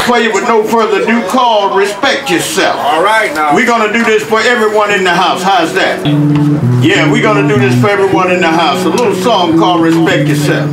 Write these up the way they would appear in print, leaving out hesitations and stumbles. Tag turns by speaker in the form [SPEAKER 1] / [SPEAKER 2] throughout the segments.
[SPEAKER 1] for you with no further ado called Respect Yourself.
[SPEAKER 2] All right, now.
[SPEAKER 1] We're going to do this for everyone in the house. How's that? Yeah, we're going to do this for everyone in the house. A little song called Respect Yourself.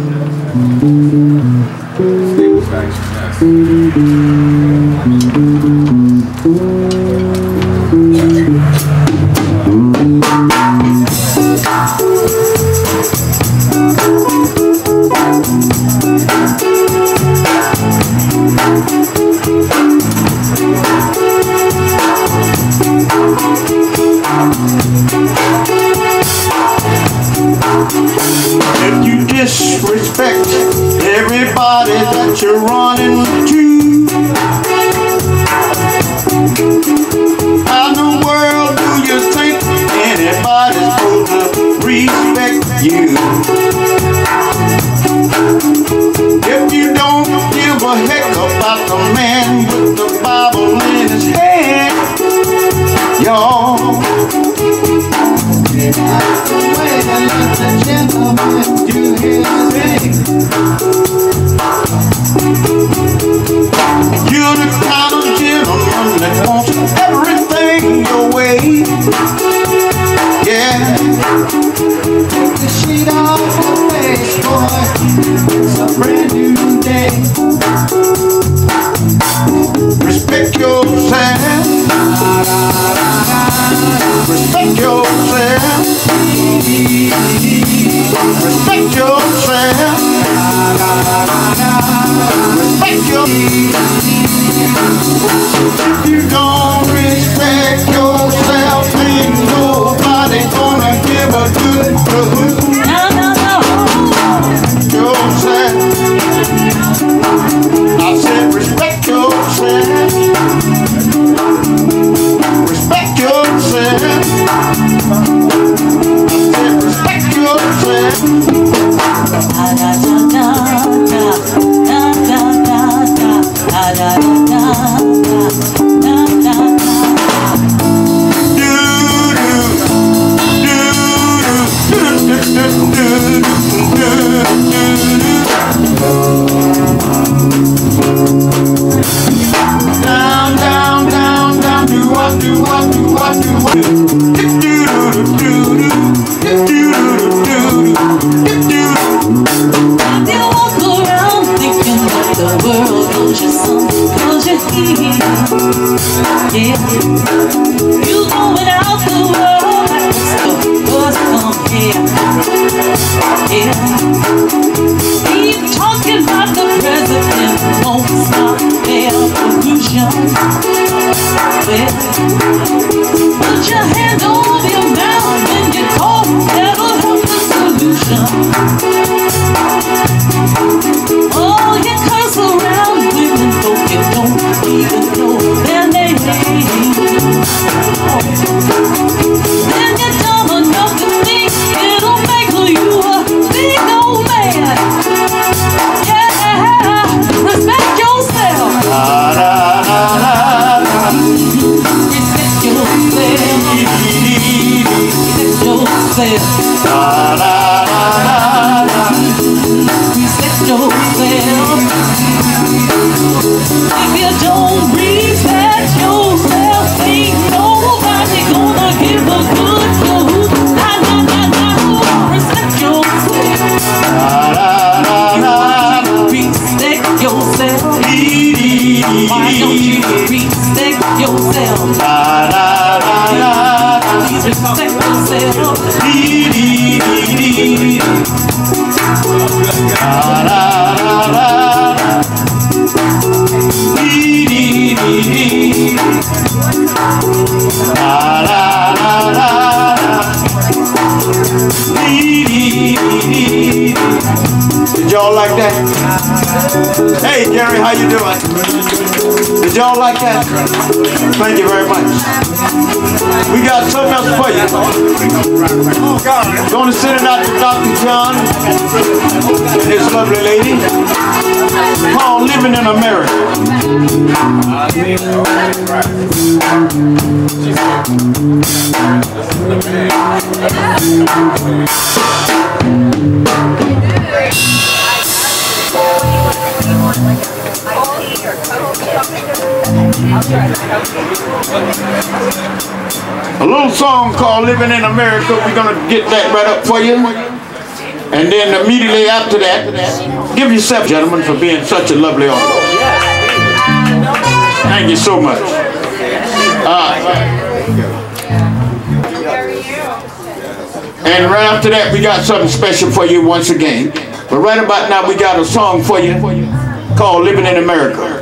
[SPEAKER 1] If you disrespect everybody that you're running to, how in the world do you think anybody's supposed to respect you? If you don't give a heck about the man with the Bible in his hand, y'all, let the gentleman do his thing. You're the kind of gentleman that wants everything your way. Yeah. Take the sheet off your face, boy. It's a brand new day. Respect yourself. Respect yourself. Respect yourself. Respect yourself. If you don't respect yourself, ain't nobody gonna give a good look. Yourself. I said respect yourself. Respect yourself.
[SPEAKER 3] Put your hand over your mouth when you talk, that'll help the solution. Oh, you curse around women, folk, you don't even know their name. Then you're dumb enough to think it'll make you a big old man. Yeah, respect yourself. Respect yourself. If you don't respect yourself, ain't nobody gonna give a good food. Respect yourself. Respect yourself. Why don't you respect yourself? Please respect yourself.
[SPEAKER 1] Did y'all like that? Hey Jerry, how you doing? Did y'all like that? Thank you very much. We got something else for you. Going to send it out to Dr. John and his lovely lady called Living in America.
[SPEAKER 4] Like an IT or code company.
[SPEAKER 1] A little song called Living in America. We're going to get that right up for you. And then immediately after that, give yourself, gentlemen, for being such a lovely audience. Thank you so much. And right after that, we got something special for you once again. But right about now, we got a song for you called Living in America.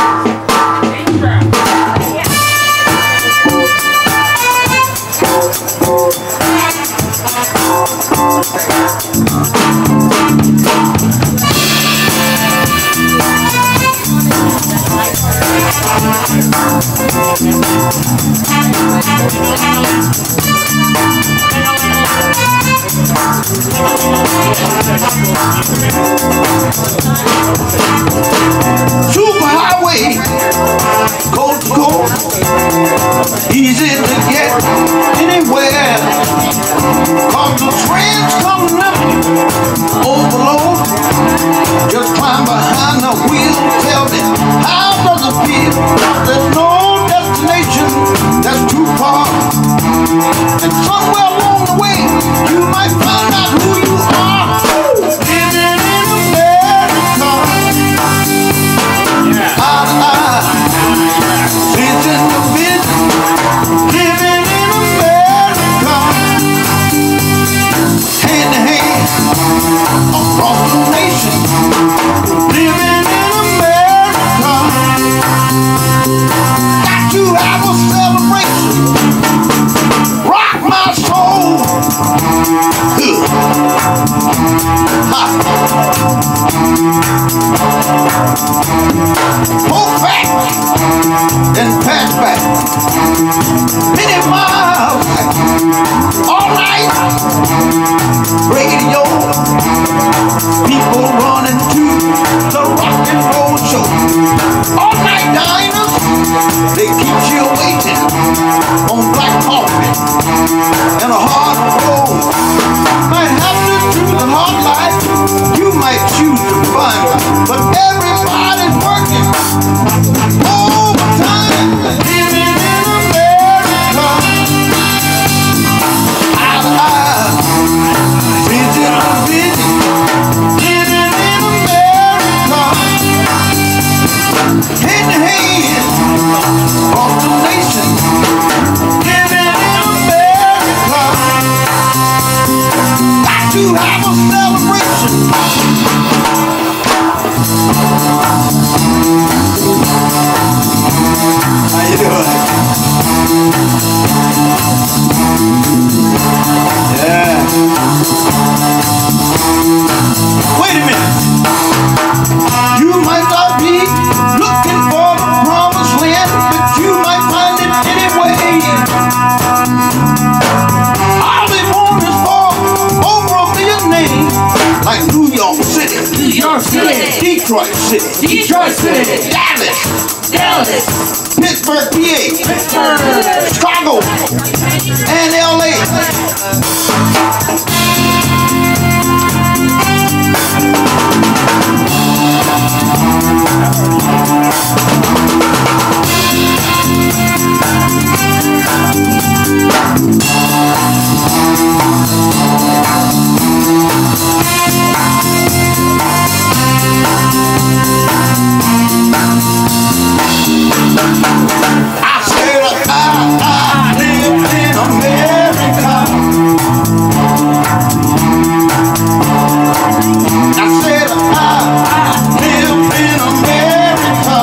[SPEAKER 1] Superhighway, coast to coast, easy to get anywhere. Cause the train's coming up, overload. Just climb behind the wheel, tell me how does it feel? There's no destination that's too far, and somewhere along the way you might find out who you are. Living in America, eye to eye, vision to vision. Living in America, hand to hand, across the nation. Living in America, got to have a celebration. Rock my soul. Pull back and pass back. Many miles all night. Radio, people running to the rock and roll show. All night diners, they keep you waiting on black coffee and a hard roll. Might have to choose a hard life, you might choose to find, but everybody's working overtime. Living in America, eye to eye, vision to vision. Living in America, hand to hand, across the nation. Living in America, got to have a celebration. How you doing? Yeah. Wait a minute. You might not be looking for the promised land, but you might find it anyway. All they want is for over a million names, like New York City,
[SPEAKER 3] New York City,
[SPEAKER 1] Detroit City,
[SPEAKER 3] Detroit City,
[SPEAKER 1] Dallas,
[SPEAKER 3] Dallas,
[SPEAKER 1] Pittsburgh, PA,
[SPEAKER 3] Pittsburgh,
[SPEAKER 1] Chicago, and LA. I said I live in America. I said I live in America.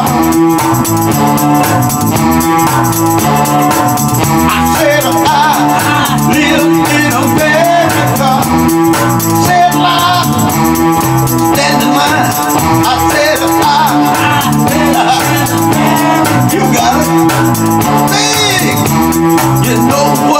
[SPEAKER 1] I said I live in America. Say it loud, stand in line. I said you got it. Big. You know what?